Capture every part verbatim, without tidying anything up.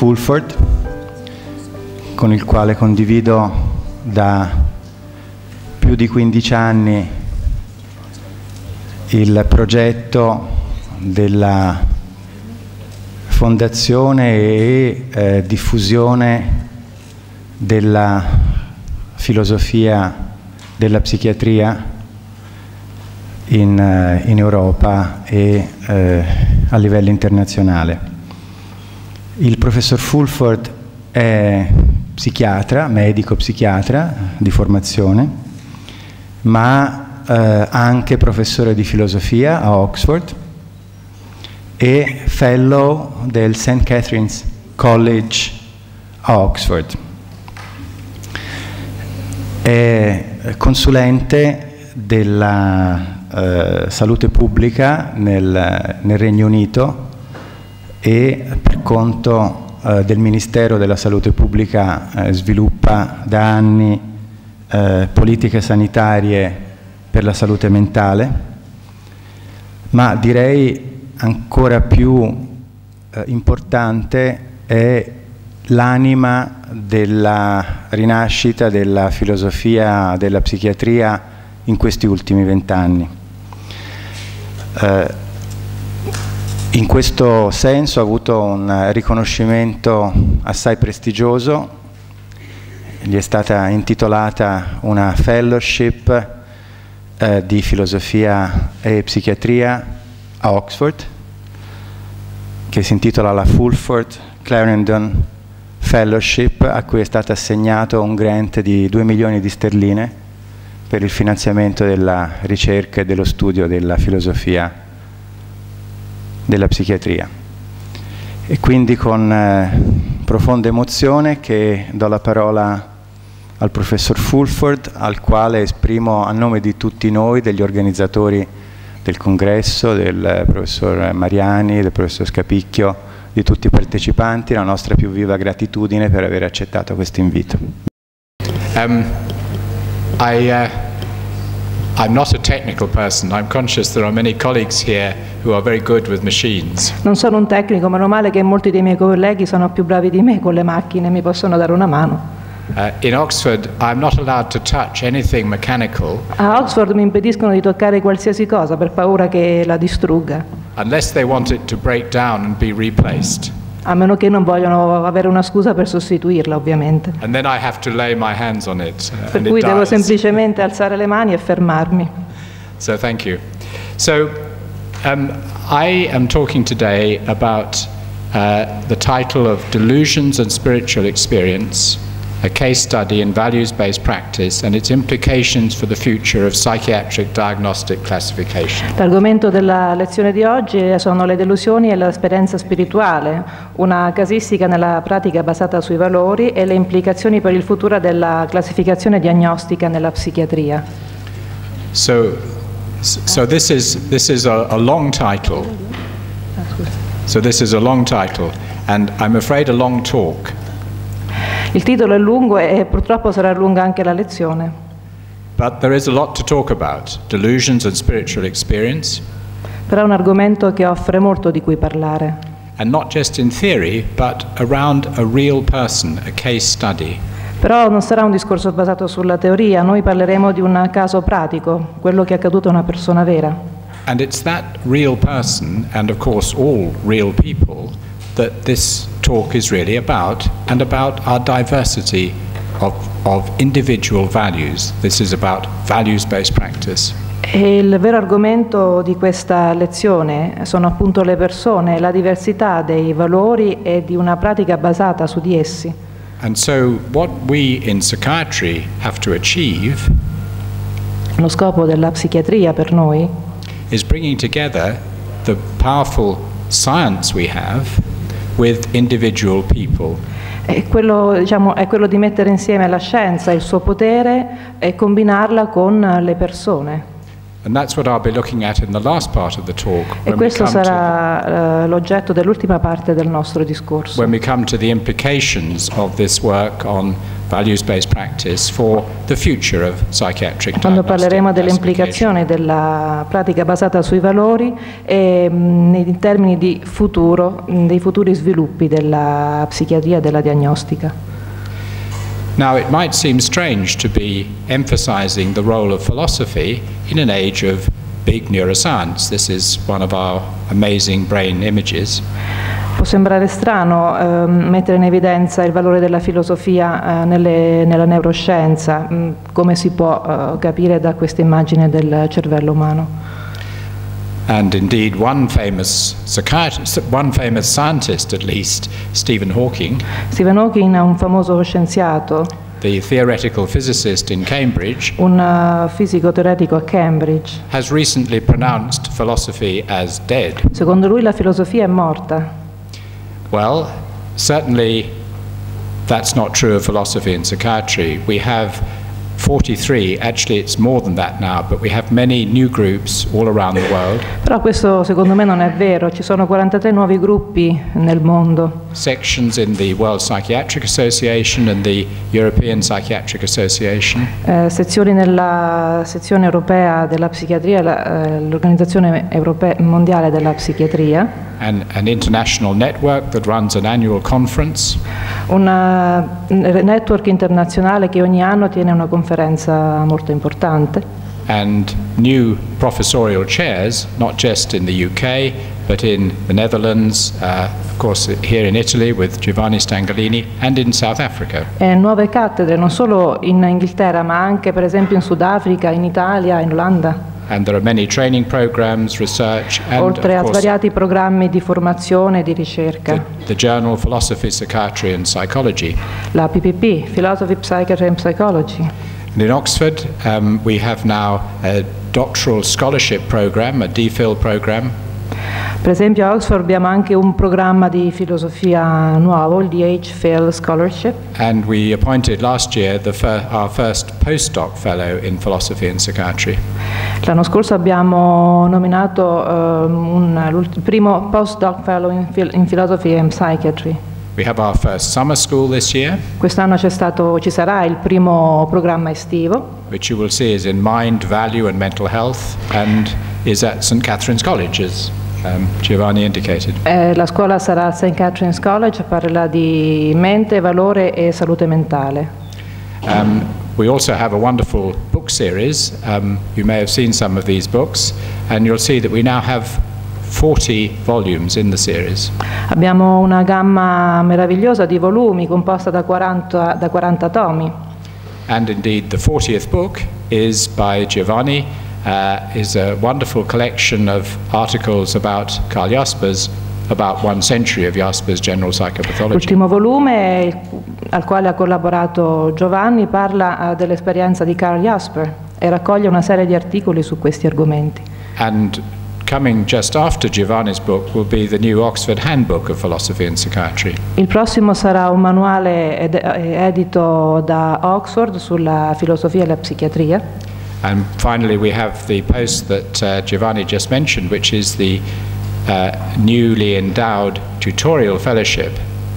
Fulford, con il quale condivido da più di quindici anni il progetto della fondazione e eh, diffusione della filosofia della psichiatria in, in Europa e eh, a livello internazionale. Il professor Fulford è psichiatra, medico psichiatra di formazione, ma eh, anche professore di filosofia a Oxford e fellow del Saint Catherine's College a Oxford. È consulente della eh, salute pubblica nel, nel Regno Unito e per conto eh, del Ministero della Salute Pubblica eh, sviluppa da anni eh, politiche sanitarie per la salute mentale, ma direi ancora più eh, importante è l'anima della rinascita della filosofia della psichiatria in questi ultimi vent'anni. Eh, in questo senso ha avuto un riconoscimento assai prestigioso, gli è stata intitolata una fellowship eh, di filosofia e psichiatria a Oxford, che si intitola la Fulford Clarendon Fellowship, a cui è stato assegnato un grant di due milioni di sterline per il finanziamento della ricerca e dello studio della filosofia della psichiatria. E quindi con eh, profonda emozione che do la parola al professor Fulford, al quale esprimo a nome di tutti noi, degli organizzatori del congresso, del professor Mariani, del professor Scapicchio, di tutti i partecipanti, la nostra più viva gratitudine per aver accettato questo invito. Um, I, uh, I'm not a technical person. I'm conscious there are many colleagues here who are very good with machines. Non sono un tecnico, meno male che molti dei miei colleghi sono più bravi di me con le macchine, mi possono dare una mano. Uh, in Oxford, I'm not allowed to touch anything mechanical. A Oxford mi impediscono di toccare qualsiasi cosa per paura che la distrugga. Unless they want it to break down and be replaced. A meno che non vogliono avere una scusa per sostituirla, ovviamente. And then I have to lay my hands on it. Uh, per cui devo semplicemente alzare le mani e fermarmi. So thank you. So um, I am talking today about uh, the title of Delusions and Spiritual Experience, a case study in values-based practice and its implications for the future of psychiatric diagnostic classification. L'argomento della lezione di oggi sono le delusioni e l'esperienza spirituale, una casistica nella pratica basata sui valori e le implicazioni per il futuro della classificazione diagnostica nella psichiatria. So, so this is this is a, a long title. So this is a long title, and I'm afraid a long talk. Il titolo è lungo e purtroppo sarà lunga anche la lezione. But there is a lot to talk about, delusions and spiritual experience. Però è un argomento che offre molto di cui parlare. And not just in theory, but around a real person, a case study. Però non sarà un discorso basato sulla teoria, noi parleremo di un caso pratico, quello che è accaduto a una persona vera. And it's that real person, and of course all real people, that this talk is really about, and about our diversity of, of individual values. This is about values-based practice. E il vero argomento di questa lezione sono appunto le persone, la diversità dei valori e di una pratica basata su di essi. And so what we in psychiatry have to achieve Lo scopo della psichiatria per noi is bringing together the powerful science we have with individual people. è quello, diciamo, è quello di mettere insieme la scienza, il suo potere e combinarla con le persone. And that's what I'll be looking at in the last part of the talk. E questo sarà uh, l'oggetto dell'ultima parte del nostro discorso. When we come to the implications of this work on values-based practice for the future of psychiatric Quando parleremo delle classification. implicazioni della pratica basata sui valori e mh, in termini di futuro, mh, dei futuri sviluppi della psichiatria e della diagnostica. Now, it might seem strange to be emphasizing the role of philosophy in an age of big neuroscience. This is one of our amazing brain images. Può sembrare strano eh, mettere in evidenza il valore della filosofia eh, nelle, nella neuroscienza, mh, come si può eh, capire da questa immagine del cervello umano. And indeed, one famous psychiatrist, one famous scientist at least, Stephen Hawking, Stephen Hawking è un famoso scienziato, the theoretical physicist in Cambridge, un uh, fisico teoretico a Cambridge. has recently pronounced philosophy as dead. Secondo lui la filosofia è morta. Well, certainly that's not true of philosophy and psychiatry. We have forty-three, actually it's more than that now, but we have many new groups all around the world. Però questo secondo me non è vero, ci sono quarantatré nuovi gruppi nel mondo, Sections in the World Psychiatric Association and the European Psychiatric Association, eh, sezioni nella sezione europea della psichiatria, la, eh, l'Organizzazione Europea Mondiale della Psichiatria, and an international network that runs an annual conference, un network internazionale che ogni anno tiene una conferenza molto importante, and new professorial chairs, not just in the U K, but in the Netherlands, uh, of course here in Italy with Giovanni Stangalini, and in South Africa. e nuove cattedre non solo in Inghilterra ma anche per esempio in Sudafrica, in Italia, in Olanda. And there are many training programs, research, and Oltre of a course svariati programmi di formazione e di ricerca. the, the journal Philosophy, Psychiatry and Psychology. La P P P, Philosophy, Psychiatry and Psychology. And in Oxford, um, we have now a doctoral scholarship program, a D Phil program, Per esempio a Oxford abbiamo anche un programma di filosofia nuovo, il D H Phil Scholarship, and we appointed last year the fir- our first postdoc fellow in philosophy and psychiatry. l'anno scorso abbiamo nominato ehm, un, il primo postdoc fellow in, phil- in Philosophy and Psychiatry. We have our first summer school this year, Quest'anno c'è stato, ci sarà il primo programma estivo, which you will see is in mind, value and mental health, and is at Saint Catherine's College, as um, Giovanni indicated. Eh, la scuola sarà al Saint Catherine's College, parla di mente, valore e salute mentale. Um, we also have a wonderful book series. Um, you may have seen some of these books, and you'll see that we now have forty volumes in the series. Abbiamo una gamma meravigliosa di volumi composta da quaranta, da quaranta tomi. And indeed, the fortieth book is by Giovanni. Uh, is a wonderful collection of articles about Karl Jaspers, about one century of Jaspers' general psychopathology. L'ultimo volume il- al quale ha collaborato Giovanni parla eh, dell'esperienza di Karl Jasper e raccoglie una serie di articoli su questi argomenti. And coming just after Giovanni's book will be the new Oxford Handbook of Philosophy and Psychiatry. Il prossimo sarà un manuale ed- eh, edito da Oxford sulla filosofia e la psichiatria. And finally, we have the post that uh, Giovanni just mentioned, which is the uh, newly endowed tutorial fellowship.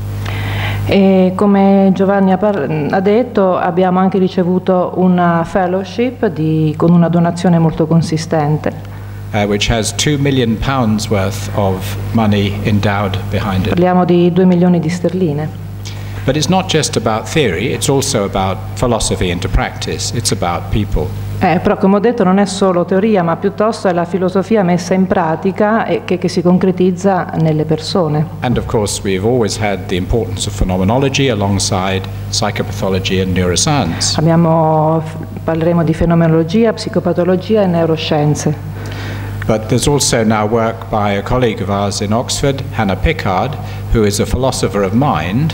E come Giovanni ha, par- ha detto, abbiamo anche ricevuto una fellowship di- con una donazione molto consistente, Uh, which has two million pounds worth of money endowed behind it. parliamo di due milioni di sterline. But it's not just about theory, it's also about philosophy into practice. It's about people. Eh, però come ho detto non è solo teoria, ma piuttosto è la filosofia messa in pratica e che, che si concretizza nelle persone. And of course, we've always had the importance of phenomenology alongside psychopathology and neuroscience. Abbiamo, parleremo di fenomenologia, psicopatologia e neuroscienze. But there's also now work by a colleague of ours in Oxford, Hannah Pickard, who is a philosopher of mind.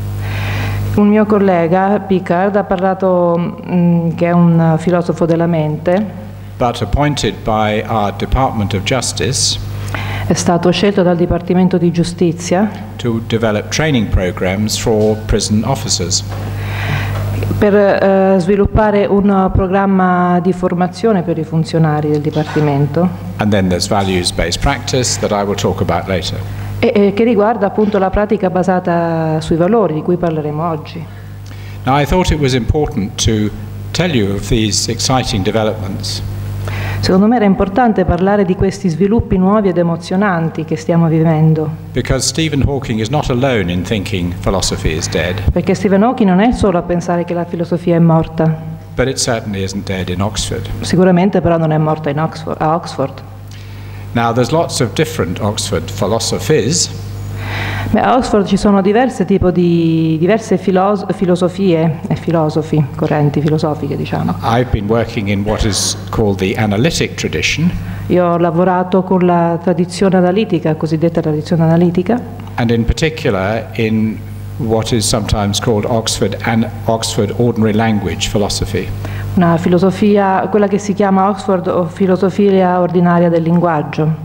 Un mio collega, Pickard, ha parlato mh, che è un filosofo della mente, but appointed by our Department of Justice è stato scelto dal Dipartimento di Giustizia to develop training programs for prison officers. per eh, sviluppare un programma di formazione per i funzionari del Dipartimento And then there's values-based practice that I will talk about later. e, e che riguarda appunto la pratica basata sui valori di cui parleremo oggi. Now, I thought it was important to tell you of these exciting developments. Secondo me era importante parlare di questi sviluppi nuovi ed emozionanti che stiamo vivendo. Because Stephen Hawking is not alone in thinking philosophy is dead. Perché Stephen Hawking non è solo a pensare che la filosofia è morta. But it certainly isn't dead in Oxford. Sicuramente però non è morta in Oxford, a Oxford. Now, there's lots of different Oxford philosophies. Beh, a Oxford ci sono diverse tipo di diverse filos filosofie e filosofi, correnti filosofiche, diciamo. I've been working in what is called the analytic tradition. Io ho lavorato con la tradizione analitica, cosiddetta tradizione analitica. And in particular in what is sometimes called Oxford and Oxford ordinary language philosophy. Una filosofia, quella che si chiama Oxford o filosofia ordinaria del linguaggio.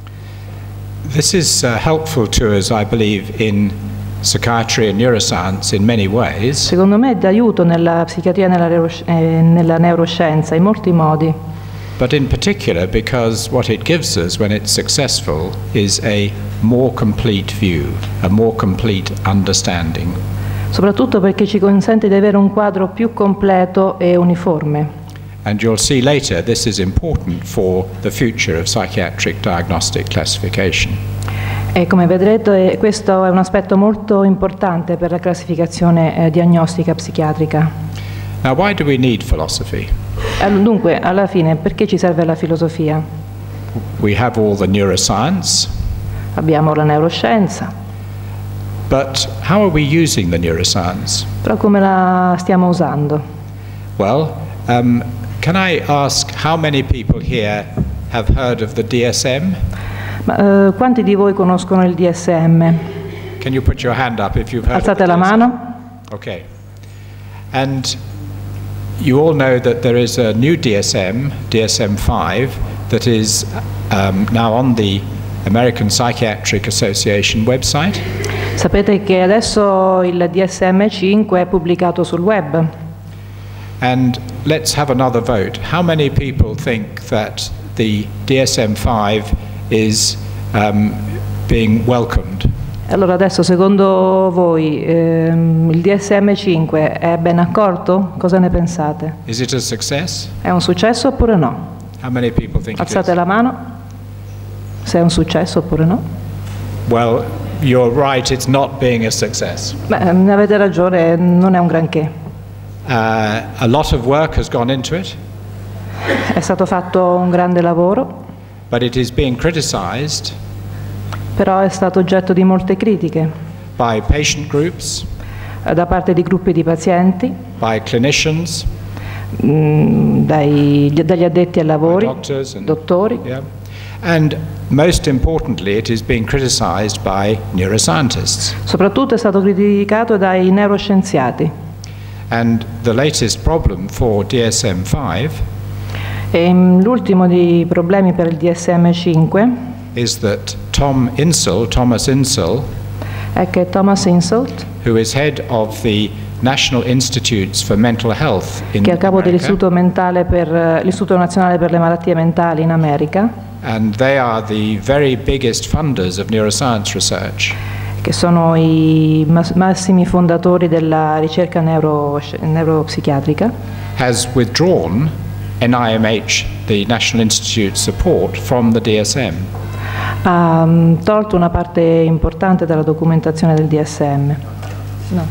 This is uh, helpful to us, I believe, in psychiatry and neuroscience in many ways. Secondo me è d'aiuto nella psichiatria e nella, neurosci eh, nella neuroscienza in molti modi. But in particular because what it gives us when it's successful is a more complete view, a more complete understanding. Soprattutto perché ci consente di avere un quadro più completo e uniforme. And you'll see later this is important for the future of psychiatric diagnostic classification. E come vedrete questo è un aspetto molto importante per la classificazione eh, diagnostica psichiatrica. Now, why do we need philosophy? Dunque, alla fine, perché ci serve la filosofia? We have all the neuroscience. Abbiamo la neuroscienza. But how are we using the neuroscience? Però come la stiamo usando? Well, um, can I ask how many people here have heard of the D S M? Ma, uh, quanti di voi conoscono il D S M? Can you put your hand up if you've heard Alzate of the la D S M? mano. Okay. And you all know that there is a new D S M, D S M five, that is um, now on the American Psychiatric Association website. Sapete che adesso il D S M cinque è pubblicato sul web. And let's have another vote. How many people think that the D S M five is um, being welcomed? Allora adesso secondo voi ehm, il D S M cinque è ben accolto? Cosa ne pensate? Is it a success? È un successo oppure no? How many people think it Alzate is? la mano se è un successo oppure no. Well, you're right, it's not being a success. Beh, avete ragione, non è un granché. Uh, a lot of work has gone into it. È stato fatto un grande lavoro, but it is being criticized però è stato oggetto di molte critiche by patient groups, da parte di gruppi di pazienti, by clinicians, mh, dai, dagli addetti ai lavori, and, dottori, yeah. And most importantly it is being criticized by neuroscientists. Soprattutto è stato criticato dai neuroscienziati. And the latest problem for D S M five l'ultimo dei problemi per il D S M cinque is that Tom Insel, Thomas Insel, è che Thomas Inselt, who is head of the National Institutes for Mental Health in che è a capo America, dell'Istituto mentale per l'Istituto Nazionale per le Malattie Mentali in America, and they are the very biggest funders of neuroscience research, che sono i massimi fondatori della ricerca neuro, neuropsichiatrica, has withdrawn N I M H, the National Institute support, from the D S M. Ha um, tolto una parte importante della documentazione del D S M. No.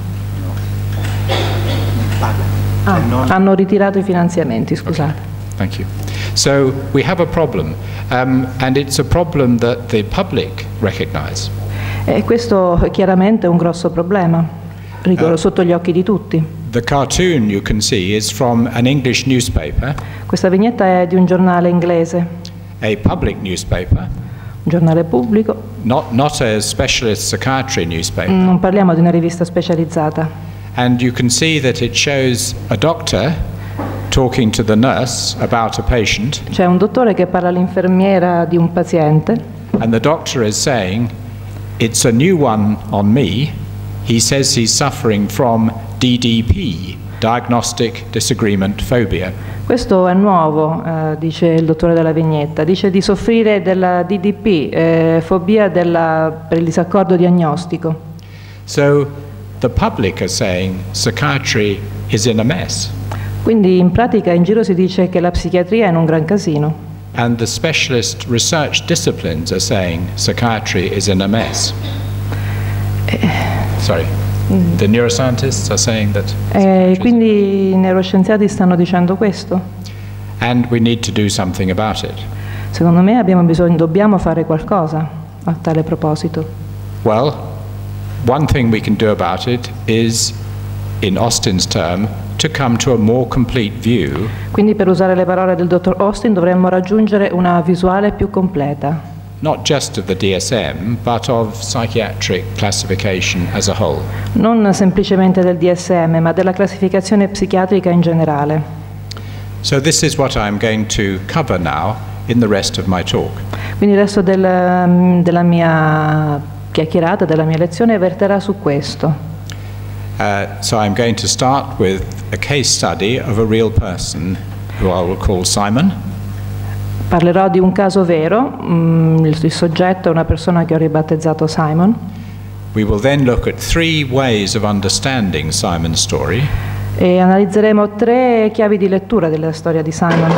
Ah, hanno ritirato i finanziamenti, scusate. Okay. Thank you. So we have a problem, um, and it's a problem that the public recognize. E questo chiaramente è un grosso problema, uh, sotto gli occhi di tutti. The cartoon you can see is from an English newspaper. Questa vignetta è di un giornale inglese. A public newspaper. Un giornale pubblico. Not, not a specialist psychiatry newspaper. Non parliamo di una rivista specializzata. And you can see that it shows a doctor talking to the nurse about a patient. C'è un dottore che parla all'infermiera di un paziente. And the doctor is saying, it's a new one on me. He says he's suffering from D D P, Diagnostic Disagreement Phobia. Questo è nuovo, eh, dice il dottore della vignetta, dice di soffrire della D D P, eh, fobia della, per il disaccordo diagnostico. So the public are saying psychiatry is in a mess. Quindi in pratica in giro si dice che la psichiatria è in un gran casino. And the specialist research disciplines are saying psychiatry is in a mess. Sorry. The neuroscientists are saying that. E quindi i neuroscienziati stanno dicendo questo. And we need to do something about it. Secondo me abbiamo bisogno, dobbiamo fare qualcosa a tale proposito. Well, one thing we can do about it is, in Austin's term, to come to a more complete view. Quindi, per usare le parole del dottor Austin, dovremmo raggiungere una visuale più completa. Not just of the D S M, but of psychiatric classification as a whole. Non semplicemente del D S M, ma della classificazione psichiatrica in generale. So this is what I'm going to cover now in the rest of my talk. Quindi il resto del, della mia chiacchierata, della mia lezione, verterà su questo. Uh, so I'm going to start with a case study of a real person who I will call Simon. Parlerò di un caso vero, mm, il, il soggetto è una persona che ho ribattezzato Simon. We will then look at three ways of understanding Simon's story. E analizzeremo tre chiavi di lettura della storia di Simon.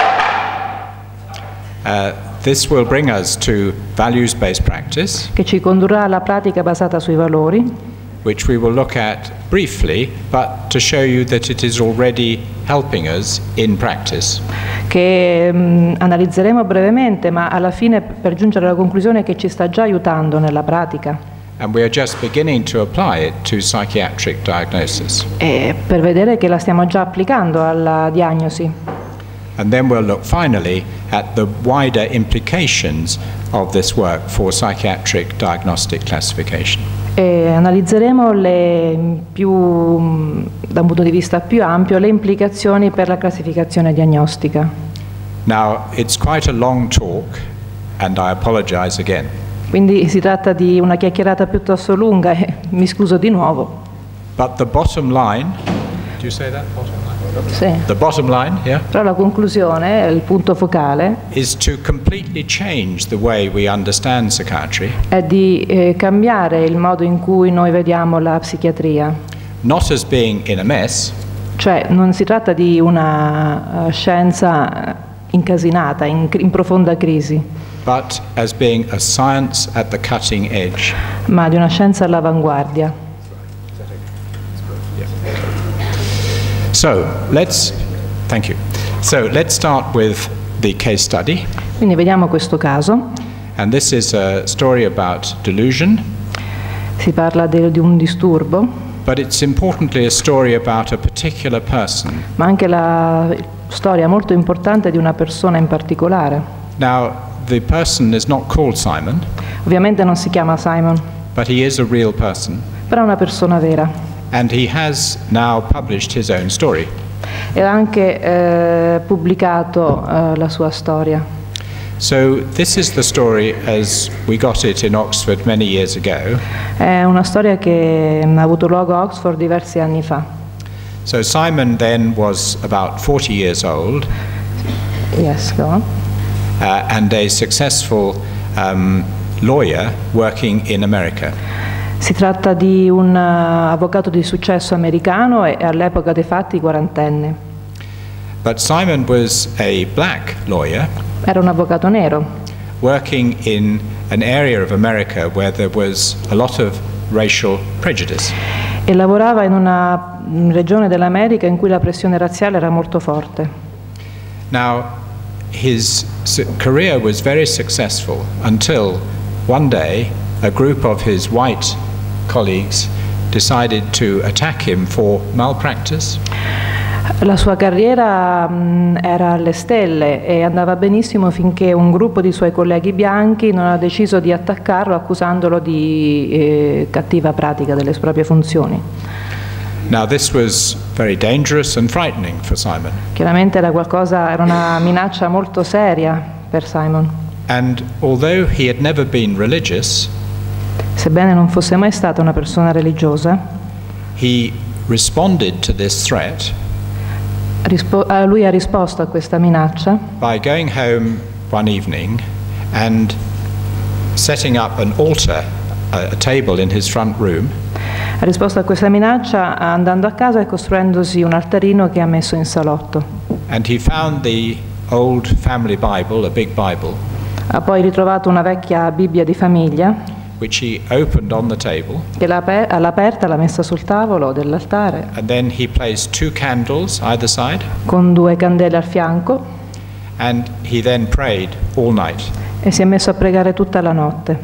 Uh, this will bring us to values-based practice, Che ci condurrà alla pratica basata sui valori, which we will look at briefly, but to show you that it is already helping us in practice. che mh, analizzeremo brevemente, ma alla fine per giungere alla conclusione che ci sta già aiutando nella pratica. And we are just beginning to apply it to psychiatric diagnosis. E per vedere che la stiamo già applicando alla diagnosi. And then we'll look finally at the wider implications of this work for psychiatric diagnostic classification. E analizzeremo le più, da un punto di vista più ampio le implicazioni per la classificazione diagnostica. Now, it's quite a long talk, and I apologize again. Quindi si tratta di una chiacchierata piuttosto lunga e mi scuso di nuovo. But the bottom line, do you say that? Bottom line? Sì. The bottom line, yeah, Però la conclusione, il punto focale, is to completely change the way we understand psychiatry, è di eh, cambiare il modo in cui noi vediamo la psichiatria. not as being in a mess, Cioè non si tratta di una uh, scienza incasinata, in, in profonda crisi, but as being a science at the cutting edge. ma di una scienza all'avanguardia. So, let's, thank you. So, let's start with the case study. Quindi vediamo questo caso. And this is a story about delusion, Si parla de- di un disturbo, but it's importantly a story about a particular person. ma anche la storia molto importante di una persona in particolare. Now, the person is not called Simon, Ovviamente non si chiama Simon, but he is a real person, però è una persona vera. and he has now published his own story. E ha anche eh, pubblicato eh, la sua storia. So, this is the story as we got it in Oxford many years ago. È una storia che ha avuto luogo a Oxford diversi anni fa. So, Simon then was about forty years old Yes, go on. uh, and a successful um, lawyer working in America. Si tratta di un uh, avvocato di successo americano e all'epoca dei fatti quarantenne. But Simon was a black lawyer Era un avvocato nero, working in an area of America where there was a lot of racial prejudice. e lavorava in una mm, regione dell'America in cui la pressione razziale era molto forte. Now, his su- career was very successful until one day a group of his white colleagues decided to attack him for malpractice. La sua carriera mh, era alle stelle e andava benissimo finché un gruppo di suoi colleghi bianchi non ha deciso di attaccarlo accusandolo di eh, cattiva pratica delle proprie funzioni. Now, this was very dangerous and frightening for Simon. Chiaramente era qualcosa, era una minaccia molto seria per Simon. And although he had never been religious, Sebbene non fosse mai stata una persona religiosa, he responded to this threat rispo- eh, lui ha risposto a questa minaccia by going home one evening and setting up an altar, a, a table in his front room, Ha risposto a questa minaccia andando a casa e costruendosi un altarino che ha messo in salotto. And he found the old family Bible, a big Bible, Ha poi ritrovato una vecchia Bibbia di famiglia which he opened on the table, che l'ha aper- l'ha aperta, l'ha messa sul tavolo dell'altare and then he placed two candles either side, con due candele al fianco and he then prayed all night. e si è messo a pregare tutta la notte.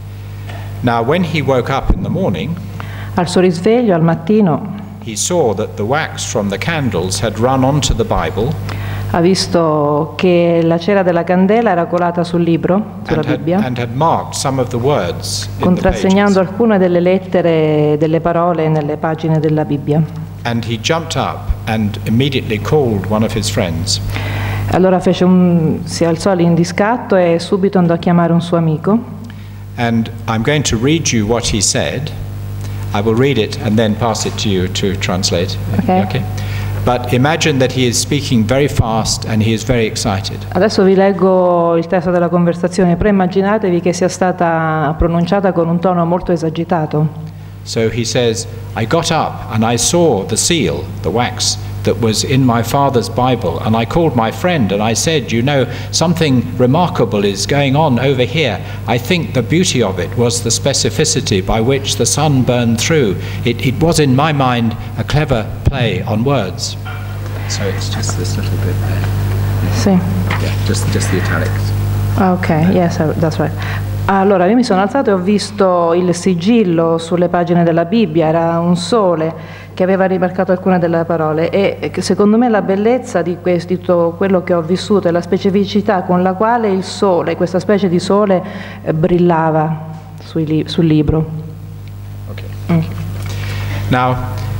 Now, when he woke up in the morning, Al suo risveglio, al mattino, he saw that the wax from the candles had run onto the Bible ha visto che la cera della candela era colata sul libro, sulla and had, Bibbia, and had marked some of the words in the contrassegnando pages. alcune delle lettere, delle parole nelle pagine della Bibbia. And he jumped up and immediately called one of his friends. Allora fece un, si alzò lì in discatto e subito andò a chiamare un suo amico. And I'm going to read you what he said. I will read it and then pass it to you to translate. Okay. But imagine that he is speaking very fast and he is very excited. Adesso vi leggo il testo della conversazione, però immaginatevi che sia stata pronunciata con un tono molto esagitato. So he says, I got up and I saw the seal, the wax, that was in my father's Bible, and I called my friend and I said, you know, something remarkable is going on over here. I think the beauty of it was the specificity by which the sun burned through. It, it was in my mind a clever play on words. So it's just this little bit there. Sì. Yeah, just, just the italics. Ok, yes, that's right. Allora, io mi sono alzato e ho visto il sigillo sulle pagine della Bibbia, era un sole che aveva rimarcato alcune delle parole e secondo me la bellezza di, questo, di tutto quello che ho vissuto è la specificità con la quale il sole, questa specie di sole, eh, brillava sui, sul libro. Okay, thank you. Now,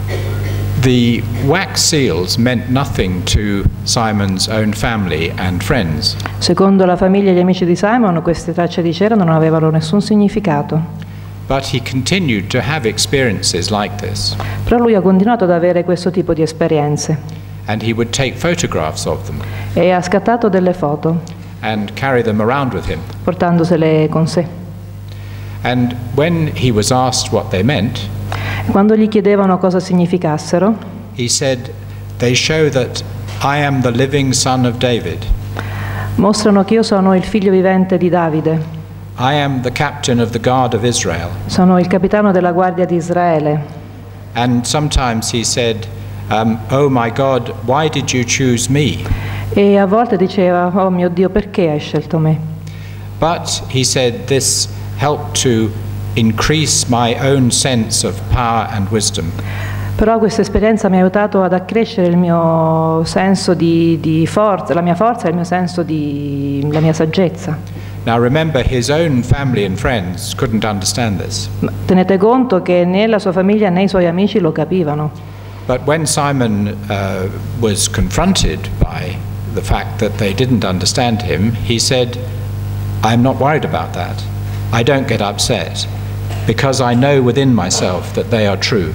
the wax seals meant nothing to Simon's own family and friends. Secondo la famiglia e gli amici di Simon, queste tracce di cera non avevano nessun significato. But he continued to have experiences like this. Però lui ha continuato ad avere questo tipo di esperienze. And he would take photographs of them E ha scattato delle foto, and carry them around with him. portandosele con sé. And when he was asked what they meant, Quando gli chiedevano cosa significassero, he said, they show that I am the living son of David. mostrano che io sono il figlio vivente di Davide, I am the captain of the guard of Israel. sono il capitano della guardia di Israele. And sometimes he said, um, oh my God, why did you choose me? E a volte diceva, oh mio Dio, perché hai scelto me? But he said this helped to increase my own sense of power and wisdom. Però questa esperienza mi ha aiutato ad accrescere il mio senso di, di forza, la mia forza e il mio senso di la mia saggezza. Now remember, his own family and friends couldn't understand this. Ma tenete conto che né la sua famiglia né i suoi amici lo capivano. But when Simon uh, was confronted by the fact that they didn't understand him, he said, I'm not worried about that. I don't get upset because I know within myself that they are true.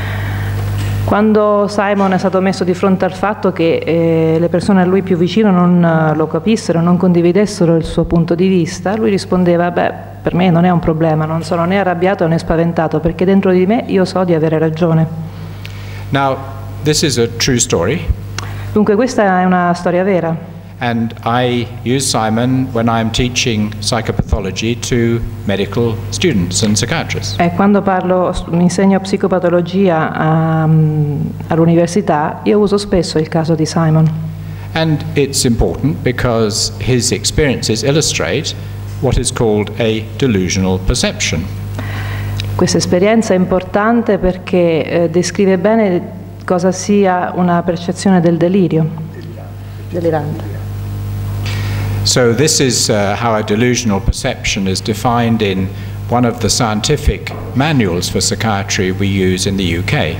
Quando Simon è stato messo di fronte al fatto che eh, le persone a lui più vicino non uh, lo capissero, non condividessero il suo punto di vista, lui rispondeva, beh, per me non è un problema, non sono né arrabbiato né spaventato, perché dentro di me io so di avere ragione. Now, this is a true story. Dunque questa è una storia vera. And I use Simon when I'm teaching psychopathology to medical students and psychiatrists. E quando parlo, insegno psicopatologia um, all'università, io uso spesso il caso di Simon. And it's important because his experiences illustrate what is called a delusional perception. Questa esperienza è importante perché eh, descrive bene cosa sia una percezione del delirio. Delirante. So this is uh, how a delusional perception is defined in one of the scientific manuals for psychiatry we use in the U K.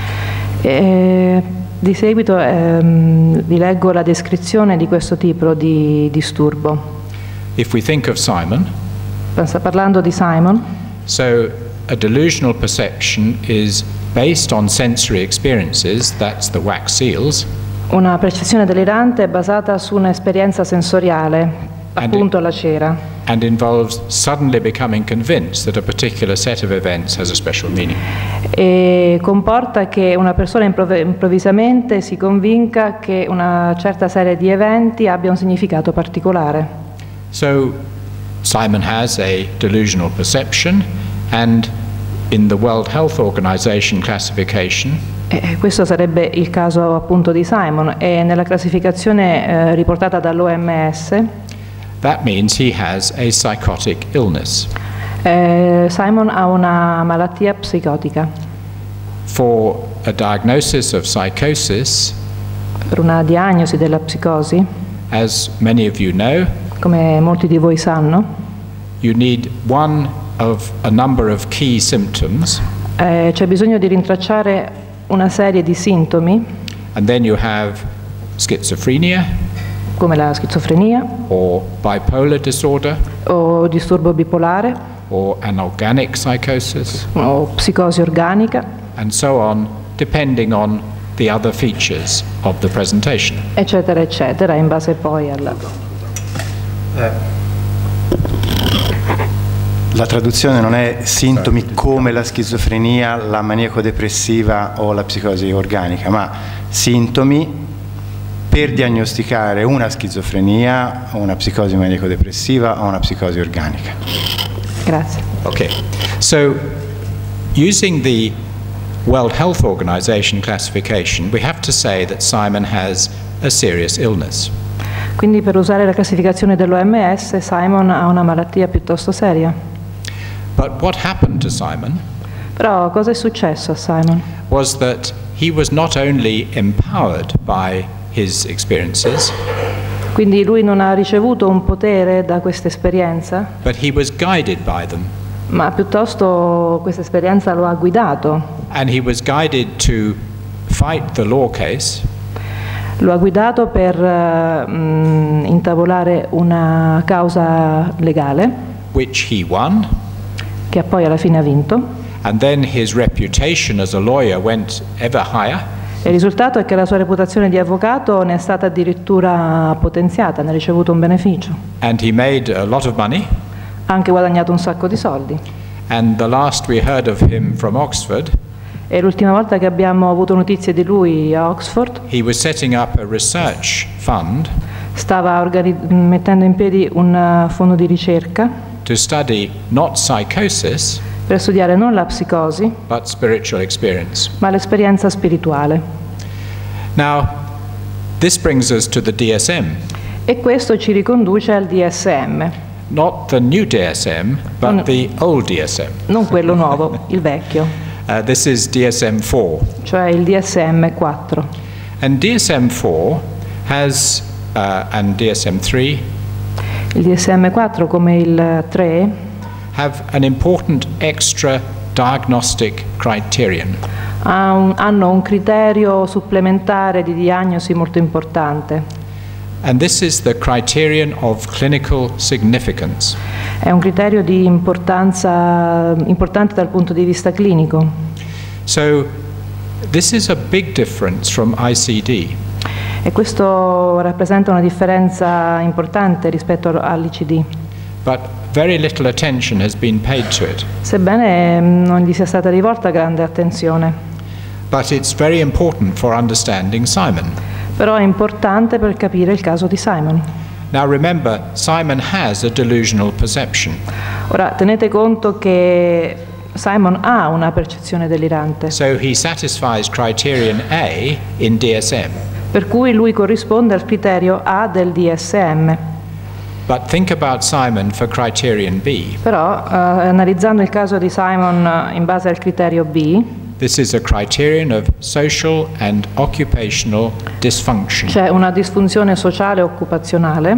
E di seguito ehm, vi leggo la descrizione di questo tipo di disturbo. If we think of Simon, Sta parlando di Simon. so a delusional perception is based on sensory experiences, that's the wax seals, Una percezione delirante è basata su un'esperienza sensoriale, appunto la cera. and involves suddenly becoming convinced that a particular set of events has a special meaning. E comporta che una persona improv- improvvisamente si convinca che una certa serie di eventi abbia un significato particolare. So Simon has a delusional perception, and in the World Health Organization classification, E questo sarebbe il caso appunto di Simon, e nella classificazione eh, riportata dall'O M S that means he has a psychotic illness. eh, Simon ha una malattia psicotica. For a diagnosis of psychosis, Per una diagnosi della psicosi, as many of you know, come molti di voi sanno, you need one of a number of key symptoms, eh, c'è bisogno di rintracciare una serie di sintomi, and then you have schizophrenia come la schizofrenia or bipolar disorder o disturbo bipolare or an organic psychosis, o psicosi organica, and so on, depending on the other features of the presentation. eccetera, eccetera, in base poi alla... La traduzione non è sintomi come la schizofrenia, la maniaco-depressiva o la psicosi organica, ma sintomi per diagnosticare una schizofrenia, una psicosi maniaco-depressiva o una psicosi organica. Grazie. Okay, so using the World Health Organization classification, we have to say that Simon has a serious illness. Quindi per usare la classificazione dell'O M S, Simon ha una malattia piuttosto seria. But what happened to Simon Però cosa è successo a Simon? was that he was not only empowered by his experiences, Quindi lui non ha ricevuto un potere da questa esperienza, but he was guided by them. ma piuttosto questa esperienza lo ha guidato. And he was guided to fight the law case, Lo ha guidato per eh, mh, intavolare una causa legale, which he won, che poi alla fine ha vinto. and then his reputation as a lawyer went ever higher, E il risultato è che la sua reputazione di avvocato ne è stata addirittura potenziata, ne ha ricevuto un beneficio. and he made a lot of money. Ha anche guadagnato un sacco di soldi. And the last we heard of him from Oxford, E l'ultima volta che abbiamo avuto notizie di lui a Oxford, he was setting up a research fund stava organi- mettendo in piedi un eh, fondo di ricerca to study not psychosis, per studiare non la psicosi, but spiritual experience. ma l'esperienza spirituale. Now, this brings us to the D S M, E questo ci riconduce al D S M, not the new D S M, but No. the old D S M. non quello nuovo, il vecchio, Uh, this is D S M four. cioè il D S M quattro. And D S M four has, uh, and D S M three, Il D S M quattro, come il tre, have an important extra diagnostic criterion. ha un- hanno un criterio supplementare di diagnosi molto importante. And this is the criterion of clinical significance. È un criterio di importanza importante dal punto di vista clinico. So this is a big difference from I C D. E questo rappresenta una differenza importante rispetto all'I C D, But very little attention has been paid to it. sebbene mm, non gli sia stata rivolta grande attenzione. But it's very important for understanding Simon. Però è importante per capire il caso di Simon. Now remember, Simon has a delusional perception. Ora, tenete conto che Simon ha una percezione delirante, So he satisfies criterion A in D S M. per cui lui corrisponde al criterio A del D S M. But think about Simon for criterion B. Però, eh, analizzando il caso di Simon eh, in base al criterio B, This is a criterion of social and occupational dysfunction. c'è una disfunzione sociale e occupazionale.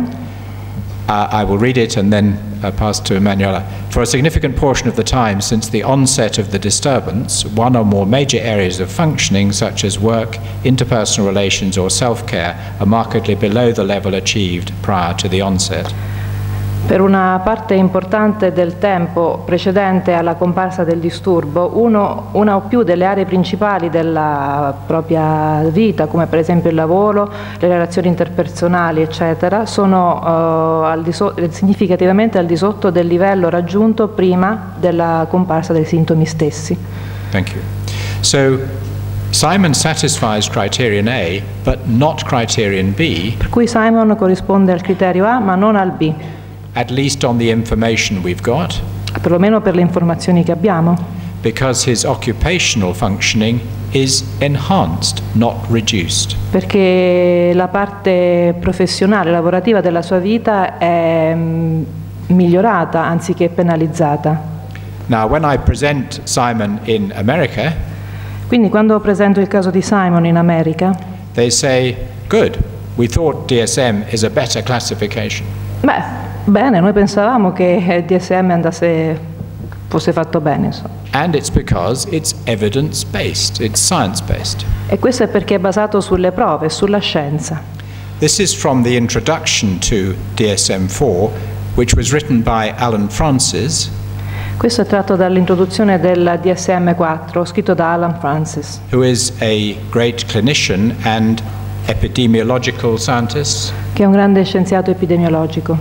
Uh, I will read it and then uh, pass to Emanuela. For a significant portion of the time since the onset of the disturbance, one or more major areas of functioning, such as work, interpersonal relations, or self-care, are markedly below the level achieved prior to the onset. Per una parte importante del tempo precedente alla comparsa del disturbo, uno, una o più delle aree principali della propria vita, come per esempio il lavoro, le relazioni interpersonali, eccetera, sono uh, al di so- significativamente al di sotto del livello raggiunto prima della comparsa dei sintomi stessi. Thank you. So, Simon satisfies criterion A, but not criterion B. Per cui Simon corrisponde al criterio A, ma non al B. At least on the information we've got, perlomeno per le informazioni che abbiamo, because his occupational functioning is enhanced, not reduced. Perché la parte professionale, lavorativa della sua vita è mm, migliorata anziché penalizzata. Now, when I present Simon in America, quindi quando presento il caso di Simon in America, they say, good, we thought D S M is a better classification. Beh, bene, noi pensavamo che D S M andasse, fosse fatto bene. Insomma. And it's because it's evidence-based, it's science-based. E questo è perché è basato sulle prove, sulla scienza. This is from the introduction to D S M four, which was written by Alan Francis. Questo è tratto dall'introduzione del D S M quattro, scritto da Alan Francis, who is a great clinician and epidemiological scientist. Che è un grande scienziato epidemiologico.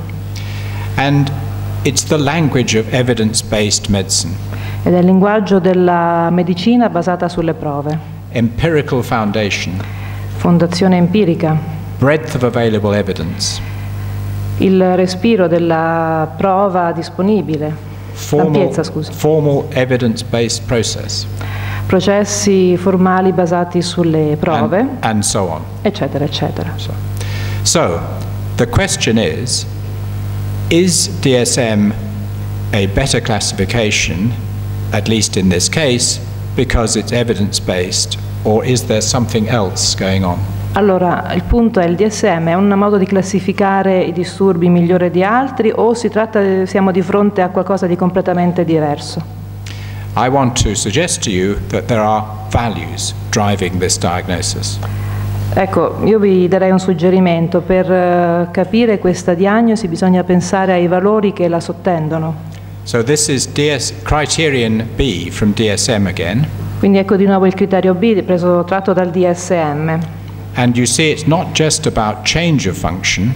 And it's the language of evidence-based medicine. Ed è il linguaggio della medicina basata sulle prove. Empirical foundation. Fondazione empirica. Breadth of available evidence. Il respiro della prova disponibile. Formal, L'ampiezza, scusa. Formal evidence-based process. Processi formali basati sulle prove. And, and so on. Eccetera, eccetera. So, so the question is, is D S M a better classification, at least in this case, because it's evidence-based, or is there something else going on? Allora, il punto è, il D S M è un modo di classificare i disturbi migliore di altri o si tratta, siamo di fronte a qualcosa di completamente diverso? I want to suggest to you that there are values driving this diagnosis. Ecco, io vi darei un suggerimento. Per uh, capire questa diagnosi bisogna pensare ai valori che la sottendono. So this is D S criterion B from D S M again. Quindi ecco di nuovo il criterio B preso tratto dal D S M. And you see it's not just about change of function.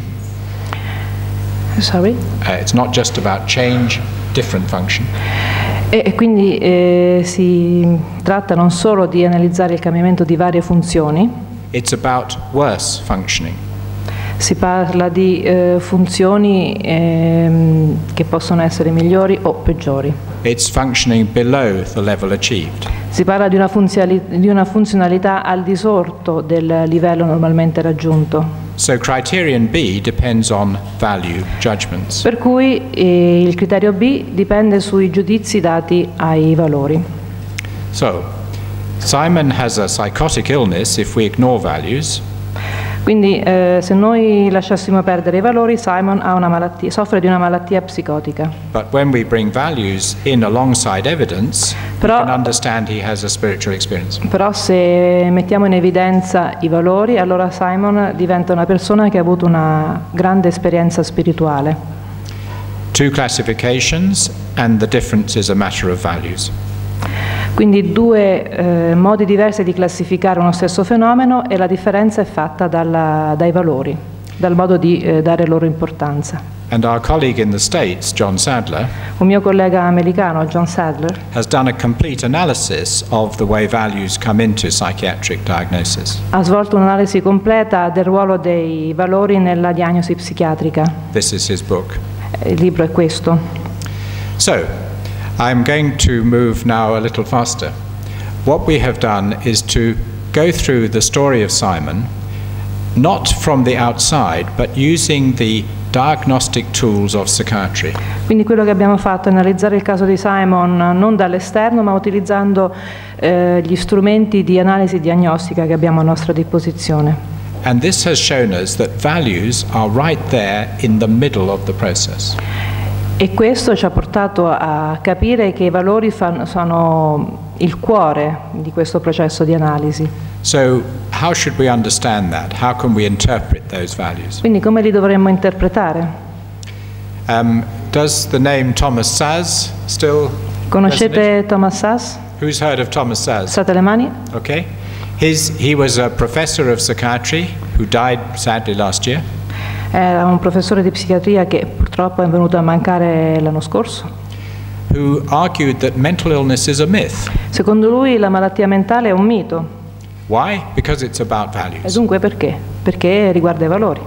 Sorry? Uh, it's not just about change, different function. E, e quindi eh, si tratta non solo di analizzare il cambiamento di varie funzioni. It's about worse functioning. Si parla di eh, funzioni ehm, che possono essere migliori o peggiori. It's functioning below the level achieved. Si parla di una, di una funzionalità al di sotto del livello normalmente raggiunto. So criterion B depends on value judgments. Per cui eh, il criterio B dipende sui giudizi dati ai valori. So, Simon has a psychotic illness if we ignore values. Quindi eh, se noi lasciassimo perdere i valori, Simon ha una malattia, soffre di una malattia psicotica. But when we bring values in alongside evidence, Però, we can understand he has a spiritual experience. Però se mettiamo in evidenza i valori, allora Simon diventa una persona che ha avuto una grande esperienza spirituale. Two classifications and the difference is a matter of values. Quindi due eh, modi diversi di classificare uno stesso fenomeno e la differenza è fatta dalla, dai valori, dal modo di eh, dare loro importanza. And our colleague in the States, John Sadler, un mio collega americano, John Sadler, has done a complete analysis of the way values come into psychiatric diagnosis. Ha svolto un'analisi completa del ruolo dei valori nella diagnosi psichiatrica. This is his book. Il libro è questo. So, I'm going to move now a little faster. What we have done is to go through the story of Simon, not from the outside, but using the diagnostic tools of psychiatry. Quindi quello che abbiamo fatto è analizzare il caso di Simon non dall'esterno, ma utilizzando eh, gli strumenti di analisi diagnostica che abbiamo a nostra disposizione. And this has shown us that values are right there in the middle of the process. E questo ci ha portato a capire che i valori fanno, sono il cuore di questo processo di analisi. So, how should we understand that? How can we interpret those values? Quindi come li dovremmo interpretare? Um, does the name Thomas Szasz still Conoscete resonate? Thomas Szasz? Who's heard of Thomas Szasz? Alzate le mani? Okay. His, he was a professor of psychiatry who died sadly last year. Era un professore di psichiatria che purtroppo è venuto a mancare l'anno scorso. Who argued that mental illness is a myth. Secondo lui la malattia mentale è un mito. Why? Because it's about E values. dunque perché? Perché riguarda i valori.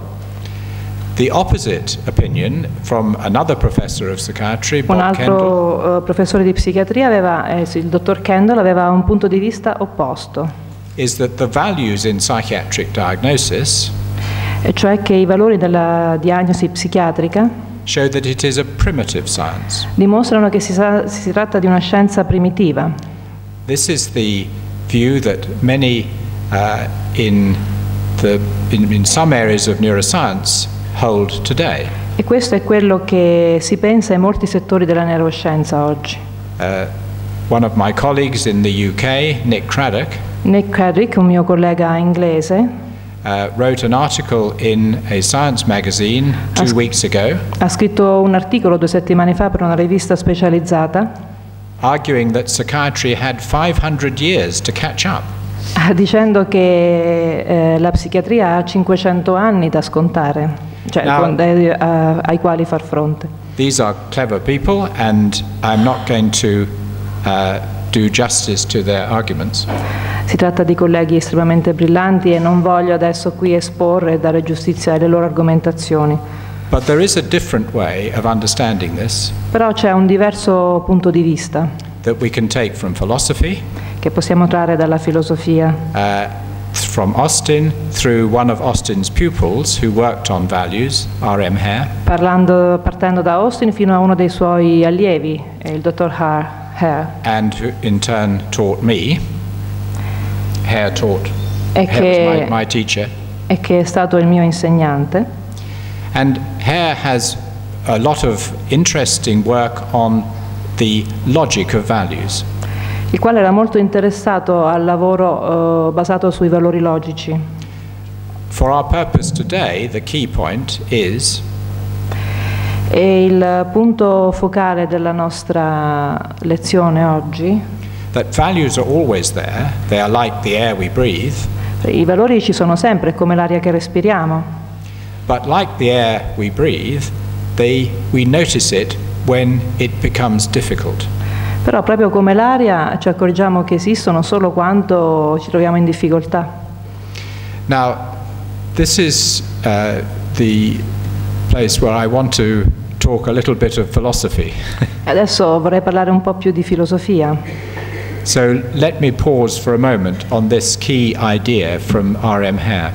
The opposite opinion from another professor of psychiatry, Un Bob Kendall, altro uh, professore di psichiatria, aveva, eh, il dottor Kendall, aveva un punto di vista opposto, is that the values in psychiatric diagnosis e cioè che i valori della diagnosi psichiatrica show that it is a primitive science. dimostrano che si, sa, si tratta di una scienza primitiva. This is the view that many uh, in, the, in, in some areas of neuroscience hold today. E questo è quello che si pensa in molti settori della neuroscienza oggi. Uh, one of my colleagues in the U K, Nick Craddock, Nick Craddock, un mio collega inglese, uh, wrote an article in a science magazine two As- weeks ago ha scritto un articolo due settimane fa per una rivista specializzata arguing that psychiatry had five hundred years to catch up. dicendo che eh, la psichiatria ha cinquecento anni da scontare, cioè Now- con- eh, a- ai quali far fronte. These are clever people, and I'm not going to uh, do justice to their arguments. Si tratta di colleghi estremamente brillanti e non voglio adesso qui esporre e dare giustizia alle loro argomentazioni. But there is a different way of understanding this Però c'è un diverso punto di vista that we can take from philosophy, che possiamo trarre dalla filosofia, uh, from Austin through one of Austin's pupils who worked on values, R M Hare, parlando, partendo da Austin fino a uno dei suoi allievi, eh, il dottor Hare, Hare and who in turn taught me. Hare taught. e, Hare was my, che, my teacher. e che è stato il mio insegnante. And Hare has a lot of interesting work on the logic of values. Il quale era molto interessato al lavoro eh, basato sui valori logici. For our purpose today, the key point is E il punto focale della nostra lezione oggi, that values are always there. They are like the air we breathe. i valori ci sono sempre, è come l'aria che respiriamo, But like the air we breathe, they, we notice it when it becomes difficult. però proprio come l'aria ci accorgiamo che esistono solo quando ci troviamo in difficoltà. Now, this is uh, the place where I want to talk a little bit of philosophy. Adesso vorrei parlare un po' più di filosofia. So let me pause for a moment on this key idea from R M Hare.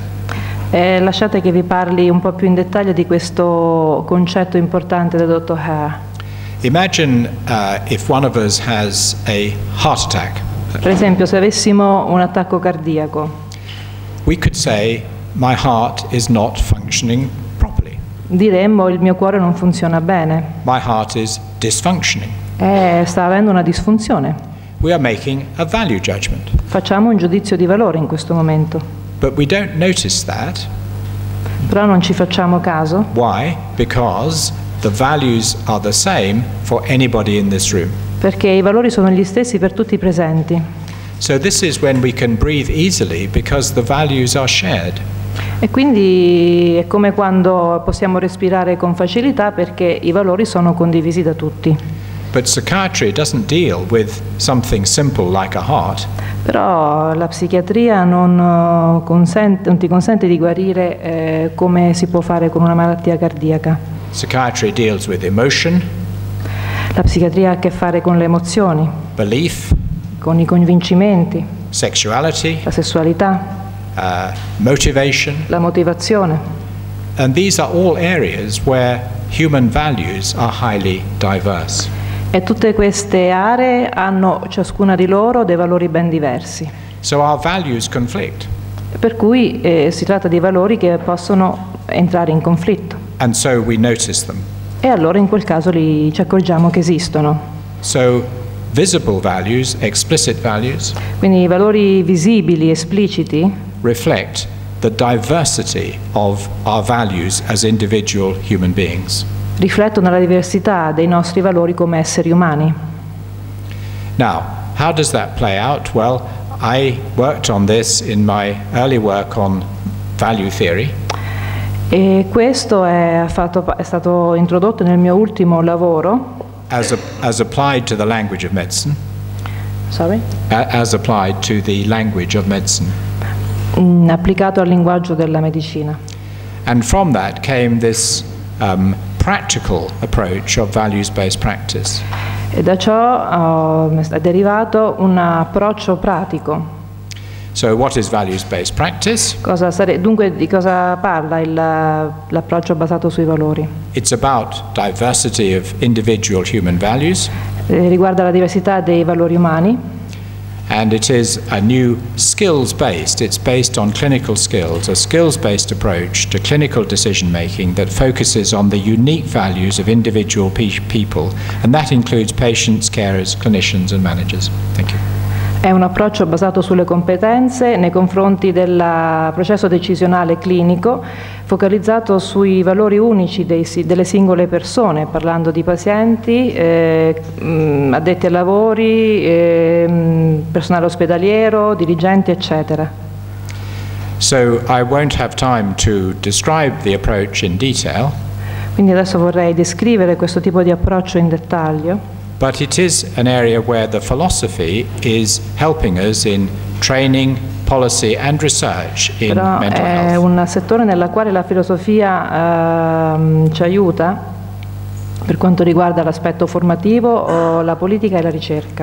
E lasciate che vi parli un po' più in dettaglio di questo concetto importante del dottor Hare. Imagine uh, if one of us has a heart attack. Per esempio, se avessimo un attacco cardiaco, We could say, my heart is not functioning properly. diremmo il mio cuore non funziona bene, My heart is dysfunctioning. e sta avendo una disfunzione. We are making a value judgment. Facciamo un giudizio di valore in questo momento, But we don't notice that. però non ci facciamo caso. Why? Because the values are the same for anybody in this room. Perché i valori sono gli stessi per tutti i presenti. So this is when we can breathe easily because the values are shared. E quindi è come quando possiamo respirare con facilità perché i valori sono condivisi da tutti. But psychiatry doesn't deal with something simple like a heart. Però la psichiatria non, eh, consente, non ti consente di guarire eh, come si può fare con una malattia cardiaca. Psychiatry deals with emotion, La psichiatria ha a che fare con le emozioni, belief, con i convincimenti, sexuality, la sessualità, uh, motivation, la motivazione. and these are all areas where human values are highly diverse. E tutte queste aree hanno ciascuna di loro dei valori ben diversi. So our values conflict, Per cui eh, si tratta di valori che possono entrare in conflitto. and so we notice them. E allora in quel caso li, ci accorgiamo che esistono. So visible values, explicit values, Quindi i valori visibili, espliciti, reflect the diversity of our values as individual human beings. riflettono la diversità dei nostri valori come esseri umani. Now, how does that play out? Well, I worked on this in my early work on value theory. E questo è, fatto, è stato introdotto nel mio ultimo lavoro. As, a, as applied to the language of medicine. Sorry? As applied to the language of medicine. Mm, applicato al linguaggio della medicina. And from that came this um, practical approach of values-based practice. E da ciò uh, è derivato un approccio pratico. So what is values-based practice? Cosa sare- dunque di cosa parla il, l'approccio basato sui valori? It's about diversity of individual human values. Eh, riguarda la diversità dei valori umani. And it is a new skills-based, it's based on clinical skills, a skills-based approach to clinical decision-making that focuses on the unique values of individual pe- people, and that includes patients, carers, clinicians and managers. Thank you. È un approccio basato sulle competenze nei confronti del processo decisionale clinico, focalizzato sui valori unici dei, delle singole persone, parlando di pazienti, eh, addetti ai lavori, eh, personale ospedaliero, dirigenti, eccetera. So I won't have time to describe the approach in detail. Quindi adesso vorrei descrivere questo tipo di approccio in dettaglio. But it is an area where the philosophy is helping us in training, policy and research in Però mental è health. un settore nella quale la filosofia ehm, ci aiuta per quanto riguarda l'aspetto formativo, o la politica e la ricerca.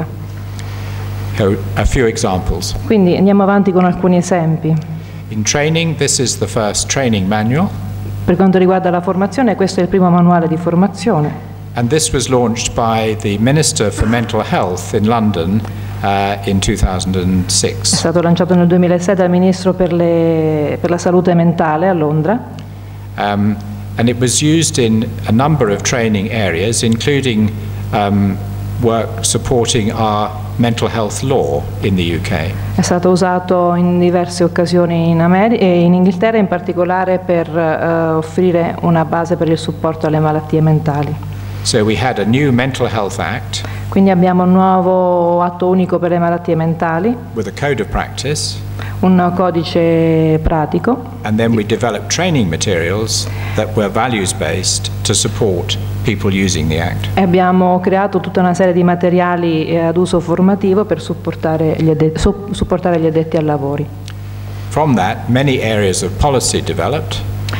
So, a few examples. Quindi andiamo avanti con alcuni esempi. In training, this is the first training manual. Per quanto riguarda la formazione, questo è il primo manuale di formazione. And this was launched by the Minister for Mental Health in London uh, in two thousand six. È stato lanciato nel duemilasei dal Ministro per, le, per la Salute Mentale a Londra. Um, and it was used in a number of training areas, including um, work supporting our mental health law in the U K. È stato usato in diverse occasioni in, Ameri- e in Inghilterra, in particolare per uh, offrire una base per il supporto alle malattie mentali. So we had a new Mental Health Act. Quindi abbiamo un nuovo atto unico per le malattie mentali, With a code of practice. un codice pratico. And then we developed training materials that were values-based to support people using the Act. E abbiamo creato tutta una serie di materiali eh, ad uso formativo per supportare gli, addetti, su, supportare gli addetti ai lavori. From that, many areas of policy developed.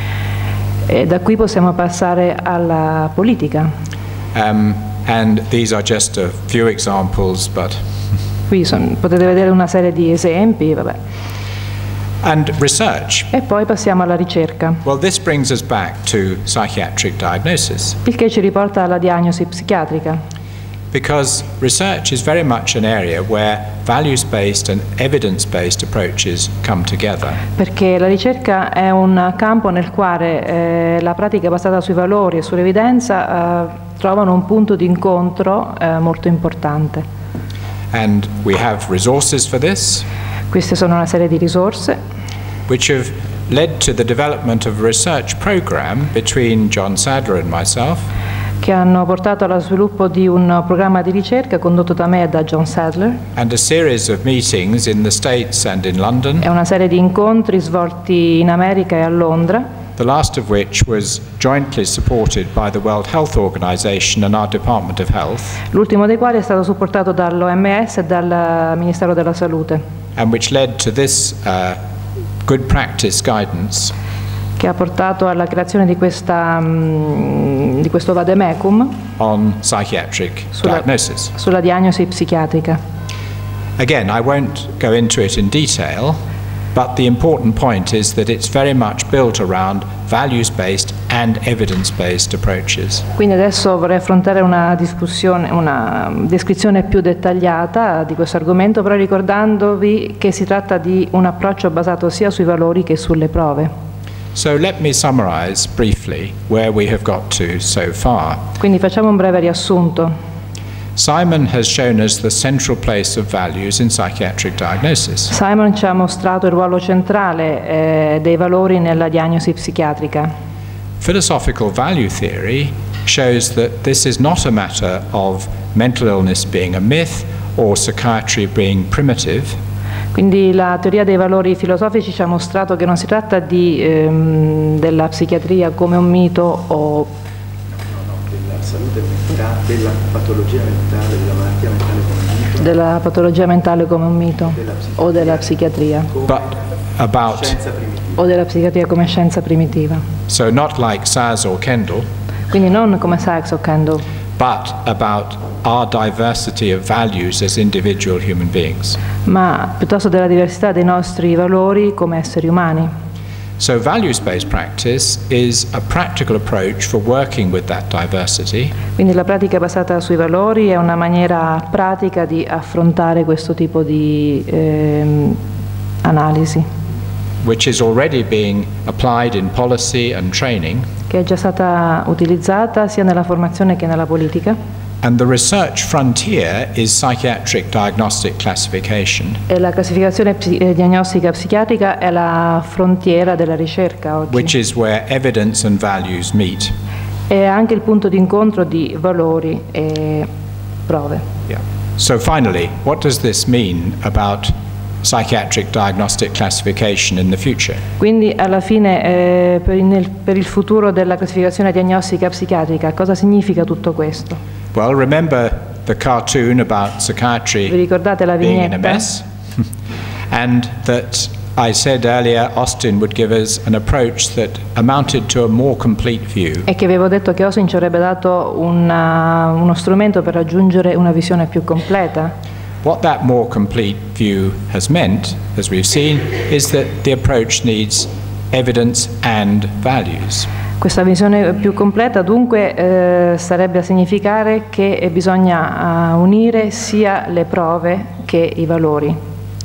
E da qui possiamo passare alla politica. Um, and these are just a few examples, but... Qui son, potete vedere una serie di esempi, vabbè. And research. E poi passiamo alla ricerca. Well, this brings us back to psychiatric diagnosis. Il che ci riporta alla diagnosi psichiatrica. Because research is very much an area where values-based and evidence-based approaches come together. Perché la ricerca è un campo nel quale eh, la pratica basata sui valori e sull'evidenza eh, trovano un punto di incontro eh, molto importante. And we have resources for this. Queste sono una serie di risorse which have led to the development of a research program between John Sadler and myself. Che hanno portato allo sviluppo di un programma di ricerca condotto da me e da John Sadler. And a series of meetings in the States and in London. E una serie di incontri svolti in America e a Londra. The last of which was jointly supported by the World Health Organization and our Department of Health. L'ultimo dei quali è stato supportato dall'O M S e dal Ministero della Salute. And which led to this uh, good practice guidance. Che ha portato alla creazione di, questa, um, di questo vademecum on psychiatric sulla, diagnosis. sulla diagnosi psichiatrica. Again, I won't go into it in detail, but the important point is that it's very much built around values-based and evidence-based approaches. Quindi adesso vorrei affrontare una discussione, una descrizione più dettagliata di questo argomento, però ricordandovi che si tratta di un approccio basato sia sui valori che sulle prove. So let me summarize briefly where we have got to so far. Quindi facciamo un breve riassunto. Simon has shown us the central place of values in psychiatric diagnosis. Simon ci ha mostrato il ruolo centrale eh, dei valori nella diagnosi psichiatrica. Philosophical value theory shows that this is not a matter of mental illness being a myth or psychiatry being primitive. Quindi la teoria dei valori filosofici ci ha mostrato che non si tratta di, ehm, della psichiatria come un mito o della salute mentale, della patologia mentale, della malattia mentale come un mito, della patologia mentale come un mito o della psichiatria But about, scienza primitiva. o della psichiatria come scienza primitiva. so not like Saz or Kendall, Quindi non come Sachs o Kendall, but about our diversity of values as individual human beings. ma piuttosto della diversità dei nostri valori come esseri umani. So values-based practice is a practical approach for working with that diversity, Quindi la pratica basata sui valori è una maniera pratica di affrontare questo tipo di ehm, analisi, which is already being applied in policy and training, che è già stata utilizzata sia nella formazione che nella politica. and the research frontier is psychiatric diagnostic classification, E la classificazione psi- eh, diagnostica psichiatrica è la frontiera della ricerca oggi. which is where evidence and values meet. È anche il punto di incontro di valori e prove. Yeah. So finally, what does this mean about psychiatric diagnostic classification in the future? Quindi alla fine eh, per, il, nel- per il futuro della classificazione diagnostica psichiatrica cosa significa tutto questo? Well, remember the cartoon about psychiatry Vi ricordate la being in a vignetta? mess? And that I said earlier Austin would give us an approach that amounted to a more complete view. E che avevo detto che Austin ci avrebbe dato una- uno strumento per raggiungere una visione più completa. What that more complete view has meant, as we've seen, is that the approach needs evidence and values. Questa visione più completa dunque eh, starebbe a significare che bisogna uh, unire sia le prove che i valori.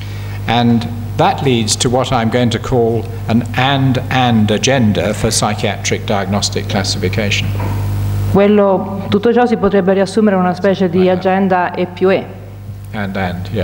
And that leads to what I'm going to call an and-and agenda for psychiatric diagnostic classification. Quello, tutto ciò si potrebbe riassumere in una specie di agenda E più E. And-and, yeah.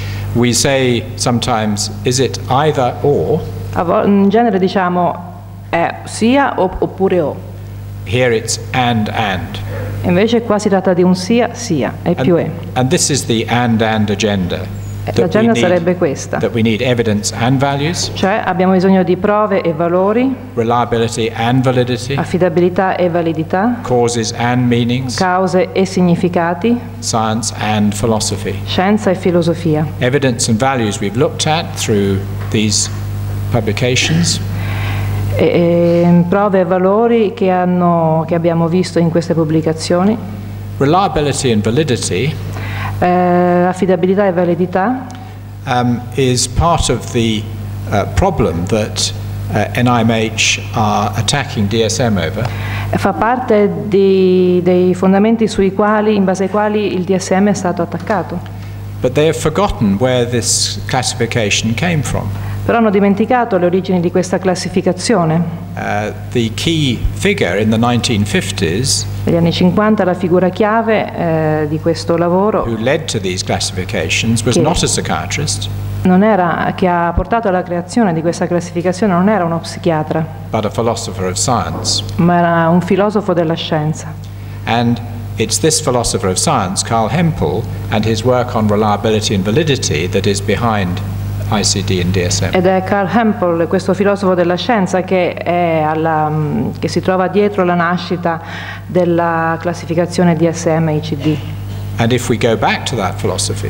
We say sometimes, is it either or? A vo- in genere diciamo è sia o- oppure o. Here it's and-and. Invece qua si tratta di un sia, sia, E più E. And, and this is the and-and agenda. Eh, that we L'agenda need- sarebbe questa. That we need evidence and values, Cioè abbiamo bisogno di prove e valori, reliability and validity, affidabilità e validità, causes and meanings, cause e significati, science and philosophy. scienza e filosofia. Evidence and values we've looked at through these publications. E, e, prove e valori che, hanno, che abbiamo visto in queste pubblicazioni, Reliability and validity eh, affidabilità e validità, um, is part of the uh, problem that uh, N I M H are attacking D S M over, fa parte di, dei fondamenti sui quali, in base ai quali il D S M è stato attaccato. but they have forgotten where this classification came from. Però hanno dimenticato le origini di questa classificazione. Uh, the key figure in the nineteen fifties Negli anni cinquanta la figura chiave eh, di questo lavoro who led to these classifications was Che- not a psychiatrist, non era, che ha portato alla creazione di questa classificazione non era uno psichiatra, but a philosopher of science. ma era un filosofo della scienza. And it's this philosopher of science, Carl Hempel, and his work on reliability and validity that is behind I C D and D S M. Ed è Carl Hempel, questo filosofo della scienza, che, è alla, mh, che si trova dietro la nascita della classificazione D S M I C D. And if we go back to that philosophy,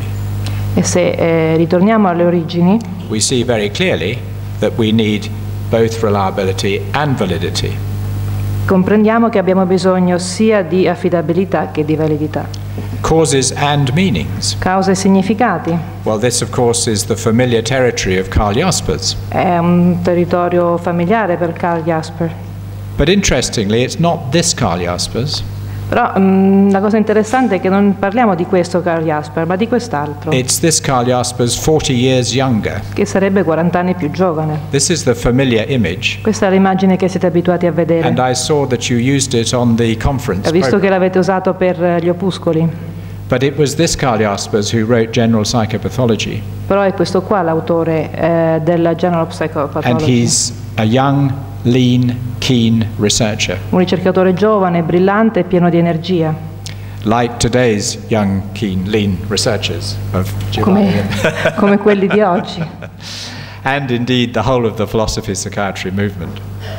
E se eh, ritorniamo alle origini, we see very clearly that we need both reliability and validity. comprendiamo che abbiamo bisogno sia di affidabilità che di validità. Causes and meanings. Cause e significati. Well, this of course is the familiar territory of Karl Jaspers. È un territorio familiare per Karl Jasper. But interestingly, it's not this Karl Jaspers. Però mh, la cosa interessante è che non parliamo di questo Karl Jasper, ma di quest'altro, It's this Karl Jaspers forty years younger. che sarebbe quaranta anni più giovane. This is the familiar image. Questa è l'immagine che siete abituati a vedere. And I saw that you used it on the conference Ho visto che program. l'avete usato per eh, gli opuscoli, But it was this Karl Jaspers who wrote General Psychopathology. però è questo qua l'autore eh, della General And Psychopathology. he's a young, lean, keen researcher, un ricercatore giovane, brillante e pieno di energia, like today's young, keen, lean researchers of Giovanni. come, come quelli di oggi. And indeed the whole of the philosophy psychiatry movement.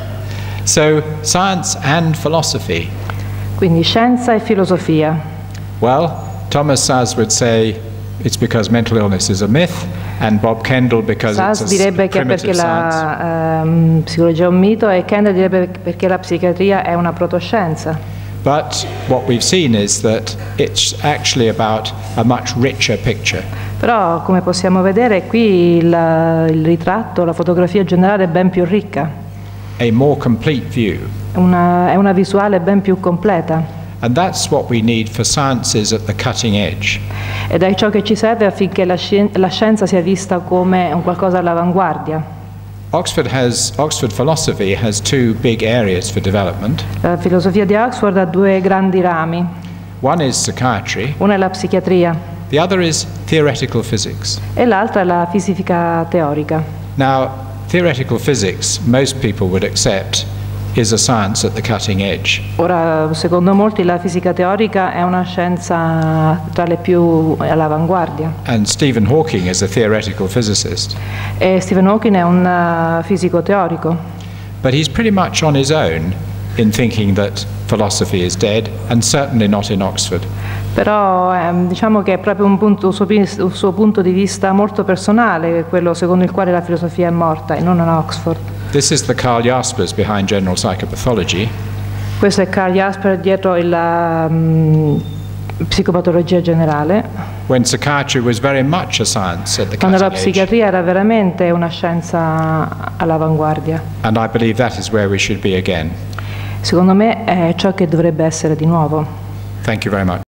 So, science and philosophy. Quindi scienza e filosofia. Well, Thomas Saz would say it's because mental illness is a myth, and Bob Kendall because Saz it's a direbbe che è primitive perché science. la ehm, psicologia è un mito, e Kendall direbbe perché la psichiatria è una protoscienza. But what we've seen is that it's actually about a much richer picture. Però, come possiamo vedere, qui il, il ritratto, la fotografia generale è ben più ricca, A more complete view. una, è una visuale ben più completa. And that's what we need for sciences at the cutting edge. Ed è ciò che ci serve affinché la, scien- la scienza sia vista come un qualcosa all'avanguardia. Oxford has Oxford philosophy has two big areas for development. La filosofia di Oxford ha due grandi rami. One is psychiatry, Una è la psichiatria the other is theoretical physics. e l'altra è la fisica teorica. Now, theoretical physics, most people would accept, is a science at the cutting edge. Ora, secondo molti, la fisica teorica è una scienza tra le più all'avanguardia. And Stephen Hawking is a theoretical physicist. E Stephen Hawking è un uh, fisico teorico. But he's pretty much on his own in thinking that philosophy is dead, and certainly not in Oxford. Però ehm, diciamo che è proprio un, punto, un, suo, un suo punto di vista molto personale, quello secondo il quale la filosofia è morta, e non a Oxford. This is the Carl Jaspers behind general psychopathology. Questo è Carl Jasper dietro la um, psicopatologia generale, When psychiatry was very much a science at the quando la cutting edge. psichiatria era veramente una scienza all'avanguardia. And I believe that is where we should be again. Secondo me è ciò che dovrebbe essere di nuovo. Thank you very much.